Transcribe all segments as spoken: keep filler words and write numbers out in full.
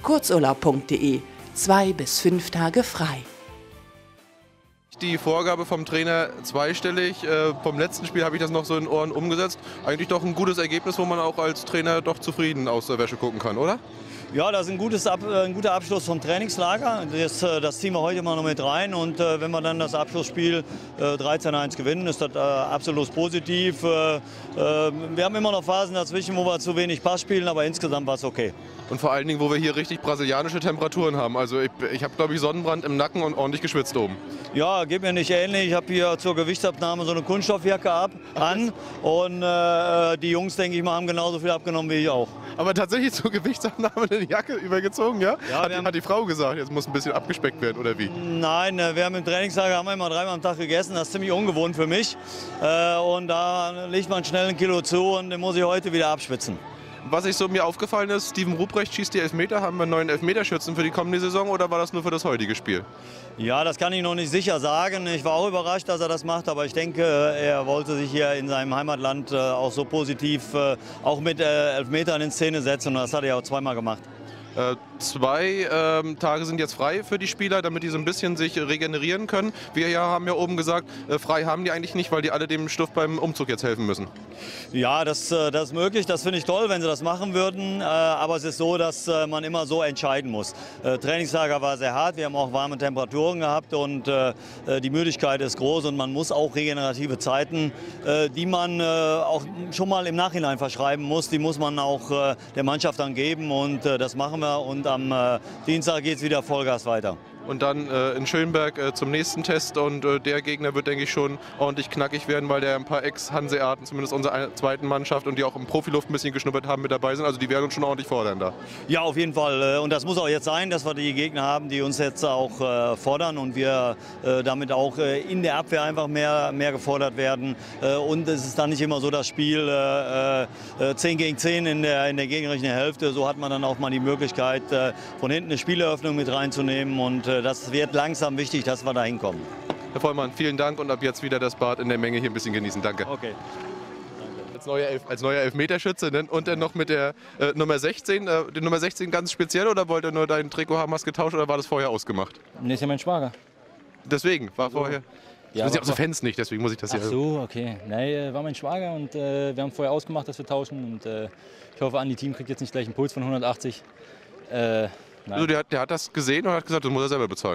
kurzurlaub punkt de. Zwei bis fünf Tage frei. Die Vorgabe vom Trainer zweistellig. Äh, vom letzten Spiel habe ich das noch so in Ohren umgesetzt. Eigentlich doch ein gutes Ergebnis, wo man auch als Trainer doch zufrieden aus der Wäsche gucken kann, oder? Ja, das ist ein, gutes Ab ein guter Abschluss vom Trainingslager. Das, das ziehen wir heute mal noch mit rein. Und äh, wenn wir dann das Abschlussspiel äh, dreizehn eins gewinnen, ist das äh, absolut positiv. Äh, äh, wir haben immer noch Phasen dazwischen, wo wir zu wenig Pass spielen, aber insgesamt war es okay. Und vor allen Dingen, wo wir hier richtig brasilianische Temperaturen haben. Also ich, ich habe, glaube ich, Sonnenbrand im Nacken und ordentlich geschwitzt oben. Ja, geht mir nicht ähnlich. Ich habe hier zur Gewichtsabnahme so eine Kunststoffjacke ab, an. Und äh, die Jungs, denke ich mal, haben genauso viel abgenommen wie ich auch. Aber tatsächlich zur Gewichtsabnahme eine Jacke übergezogen, ja? Ja, hat, hat die Frau gesagt, jetzt muss ein bisschen abgespeckt werden, oder wie? Nein, wir haben im Trainingslager haben wir immer dreimal am Tag gegessen. Das ist ziemlich ungewohnt für mich. Und da legt man schnell ein Kilo zu und den muss ich heute wieder abschwitzen. Was ich so mir aufgefallen ist, Steven Ruprecht schießt die Elfmeter. Haben wir einen neuen Elfmeterschützen für die kommende Saison oder war das nur für das heutige Spiel? Ja, das kann ich noch nicht sicher sagen. Ich war auch überrascht, dass er das macht, aber ich denke, er wollte sich hier in seinem Heimatland auch so positiv auch mit Elfmetern in Szene setzen und das hat er auch zweimal gemacht. Äh, zwei ähm, Tage sind jetzt frei für die Spieler, damit die so ein bisschen sich regenerieren können. Wir ja haben ja oben gesagt, äh, frei haben die eigentlich nicht, weil die alle dem Stuff beim Umzug jetzt helfen müssen. Ja, das, das ist möglich. Das finde ich toll, wenn sie das machen würden. Äh, aber es ist so, dass äh, man immer so entscheiden muss. Äh, Trainingslager war sehr hart. Wir haben auch warme Temperaturen gehabt und äh, die Müdigkeit ist groß und man muss auch regenerative Zeiten, äh, die man äh, auch schon mal im Nachhinein verschreiben muss, die muss man auch äh, der Mannschaft dann geben und äh, das machen wir. Und am äh, Dienstag geht es wieder Vollgas weiter. Und dann äh, in Schönberg äh, zum nächsten Test und äh, der Gegner wird, denke ich, schon ordentlich knackig werden, weil der ein paar Ex-Hanseaten, zumindest unserer zweiten Mannschaft und die auch im Profiluft ein bisschen geschnuppert haben, mit dabei sind. Also die werden uns schon ordentlich fordern da. Ja, auf jeden Fall. Und das muss auch jetzt sein, dass wir die Gegner haben, die uns jetzt auch äh, fordern und wir äh, damit auch äh, in der Abwehr einfach mehr, mehr gefordert werden. Äh, und es ist dann nicht immer so das Spiel äh, äh, zehn gegen zehn in der, in der gegnerischen Hälfte. So hat man dann auch mal die Möglichkeit, äh, von hinten eine Spieleröffnung mit reinzunehmen und äh, das wird langsam wichtig, dass wir da hinkommen. Herr Vollmann, vielen Dank und ab jetzt wieder das Bad in der Menge hier ein bisschen genießen. Danke. Okay. Als neuer, Elf, als neuer Elfmeterschütze, ne? Und dann noch mit der äh, Nummer sechzehn. Äh, die Nummer sechzehn ganz speziell oder wollt ihr nur dein Trikot haben, hast getauscht oder war das vorher ausgemacht? Nee, ist ja mein Schwager. Deswegen, war so. vorher? Ja, das sind ja auch so Fans nicht, deswegen muss ich das Ach hier... so, okay. Nee, war mein Schwager und äh, wir haben vorher ausgemacht, dass wir tauschen. Und äh, ich hoffe, Andi Team kriegt jetzt nicht gleich einen Puls von hundertachtzig. Äh, Also der, der hat das gesehen und hat gesagt, das muss er selber bezahlen.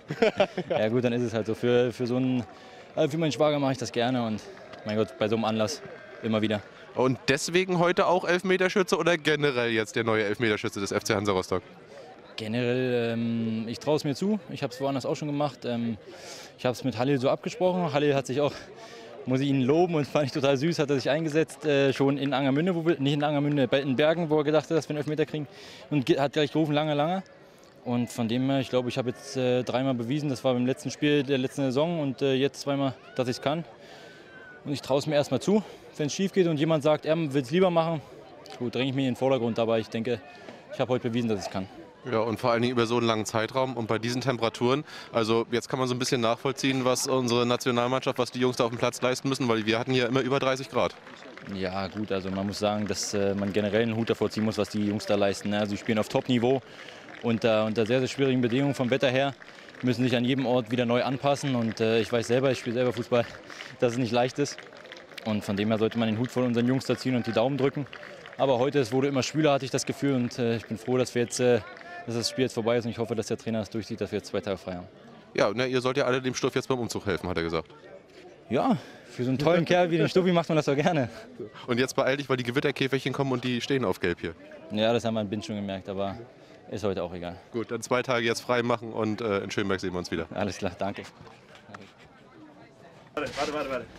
Ja gut, dann ist es halt so. Für, für, so einen, für meinen Schwager mache ich das gerne und mein Gott, bei so einem Anlass immer wieder. Und deswegen heute auch Elfmeterschütze oder generell jetzt der neue Elfmeterschütze des F C Hansa Rostock? Generell, ähm, ich traue es mir zu. Ich habe es woanders auch schon gemacht. Ähm, ich habe es mit Halil so abgesprochen. Halil hat sich auch, muss ich ihn loben und fand ich total süß, hat er sich eingesetzt, äh, schon in Angermünde, wo wir, nicht in Angermünde, in Bergen, wo er gedacht hat, dass wir einen Elfmeter kriegen und hat gleich gerufen, lange, lange. Und von dem her, ich glaube, ich habe jetzt äh, dreimal bewiesen, das war beim letzten Spiel der letzten Saison und äh, jetzt zweimal, dass ich es kann. Und ich traue es mir erstmal zu. Wenn es schief geht und jemand sagt, er will es lieber machen, gut, dränge ich mich in den Vordergrund, aber ich denke, ich habe heute bewiesen, dass ich es kann. Ja, und vor allen Dingen über so einen langen Zeitraum und bei diesen Temperaturen. Also jetzt kann man so ein bisschen nachvollziehen, was unsere Nationalmannschaft, was die Jungs da auf dem Platz leisten müssen, weil wir hatten hier immer über dreißig Grad. Ja gut, also man muss sagen, dass äh, man generell einen Hut davor ziehen muss, was die Jungs da leisten. Ne? Also sie spielen auf Top-Niveau unter, unter sehr, sehr schwierigen Bedingungen vom Wetter her, müssen sich an jedem Ort wieder neu anpassen und äh, ich weiß selber, ich spiele selber Fußball, dass es nicht leicht ist. Und von dem her sollte man den Hut von unseren Jungs da ziehen und die Daumen drücken. Aber heute, es wurde immer schwüler, hatte ich das Gefühl und äh, ich bin froh, dass wir jetzt... Äh, dass das Spiel jetzt vorbei ist und ich hoffe, dass der Trainer es durchzieht, dass wir jetzt zwei Tage frei haben. Ja, ne, ihr sollt ja alle dem Stoff jetzt beim Umzug helfen, hat er gesagt. Ja, für so einen tollen Kerl wie den Stuffi macht man das doch gerne. Und jetzt beeil dich, weil die Gewitterkäferchen kommen und die stehen auf Gelb hier. Ja, das haben wir in Bind schon gemerkt, aber ist heute auch egal. Gut, dann zwei Tage jetzt frei machen und äh, in Schönberg sehen wir uns wieder. Alles klar, danke. Warte, warte, warte, warte.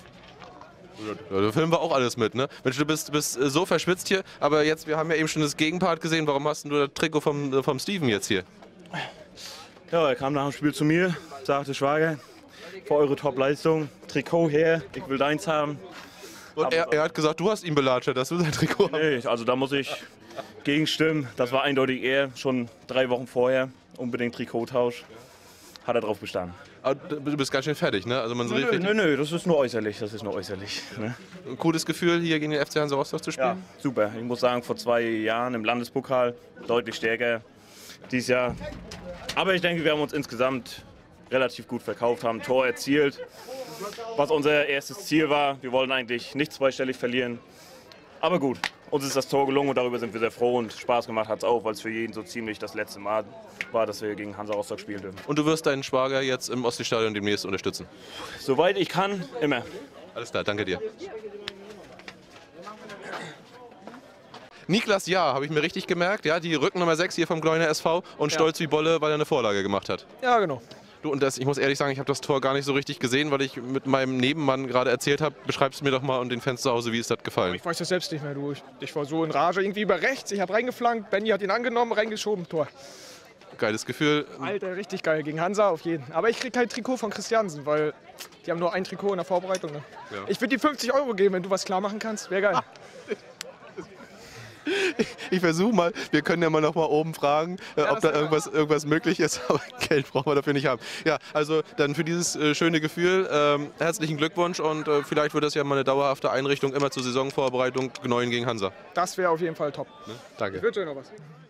Ja, da filmen wir auch alles mit, ne? Mensch, du bist, bist so verschwitzt hier, aber jetzt, wir haben ja eben schon das Gegenpart gesehen. Warum hast du das Trikot vom, vom Steven jetzt hier? Ja, er kam nach dem Spiel zu mir, sagte, Schwager, für eure Top-Leistung, Trikot her, ich will deins haben. Und er, er hat gesagt, du hast ihn belatscht, dass du sein Trikot hast. Nee, also da muss ich gegenstimmen. Das war eindeutig er, schon drei Wochen vorher, unbedingt Trikottausch. Hat er drauf bestanden. Aber du bist ganz schön fertig, ne? Also man Nö, sieht nö, nö, das ist nur äußerlich, das ist nur äußerlich. Ne? ein cooles Gefühl, hier gegen den F C Hansa Rostock zu Ja, spielen. super. Ich muss sagen, vor zwei Jahren im Landespokal deutlich stärker dieses Jahr. Aber ich denke, wir haben uns insgesamt relativ gut verkauft, haben ein Tor erzielt, was unser erstes Ziel war. Wir wollten eigentlich nicht zweistellig verlieren. Aber gut, uns ist das Tor gelungen und darüber sind wir sehr froh und Spaß gemacht hat es auch, weil es für jeden so ziemlich das letzte Mal war, dass wir gegen Hansa Rostock spielen dürfen. Und du wirst deinen Schwager jetzt im Ostseestadion demnächst unterstützen. Soweit ich kann, immer. Alles klar, danke dir. Niklas Jahr, habe ich mir richtig gemerkt, ja, die Rückennummer sechs hier vom Gleuner S V und Ja. stolz wie Bolle, weil er eine Vorlage gemacht hat. Ja, genau. Du, und das, ich muss ehrlich sagen, ich habe das Tor gar nicht so richtig gesehen, weil ich mit meinem Nebenmann gerade erzählt habe. Beschreib's mir doch mal und den Fans zu Hause, wie ist das gefallen? Ich weiß das selbst nicht mehr, du. Ich, ich war so in Rage, irgendwie über rechts. Ich habe reingeflankt, Benny hat ihn angenommen, reingeschoben, Tor. Geiles Gefühl. Alter, richtig geil gegen Hansa auf jeden. Aber ich krieg kein Trikot von Christiansen, weil die haben nur ein Trikot in der Vorbereitung. Ne? Ja. Ich würde dir fünfzig Euro geben, wenn du was klar machen kannst. Wäre geil. Ich versuche mal, wir können ja mal noch mal oben fragen, äh, Ja, ob da das wär irgendwas, irgendwas möglich ist, aber Geld brauchen wir dafür nicht haben. Ja, also dann für dieses äh, schöne Gefühl ähm, herzlichen Glückwunsch und äh, vielleicht wird das ja mal eine dauerhafte Einrichtung immer zur Saisonvorbereitung Gneuen gegen Hansa. Das wäre auf jeden Fall top. Ne? Danke. Ich wünsche dir noch was.